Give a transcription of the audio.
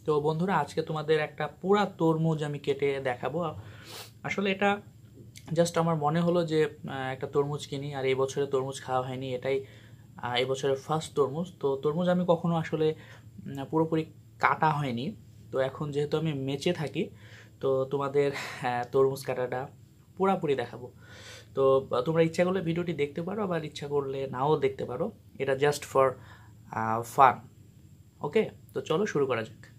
তো বন্ধুরা, আজকে তোমাদের একটা পুরা তরমুজ আমি কেটে দেখাবো। আসলে এটা জাস্ট আমার মনে হলো যে একটা তরমুজ কিনি, আর এই বছরে তরমুজ খাওয়া হয়নি, এটাই এই বছরের ফার্স্ট তরমুজ। তো তরমুজ আমি কখনো আসলে পুরোপুরি কাটা হয়নি। তো এখন যেহেতু আমি মেচে থাকি, তো তোমাদের তরমুজ কাটাটা পুরাপুরি দেখাবো। তো তোমরা ইচ্ছা করলে ভিডিওটি দেখতে পারো, আবার ইচ্ছা করলে নাও দেখতে পারো। এটা জাস্ট ফর ফান। ওকে, তো চলো শুরু করা যাক।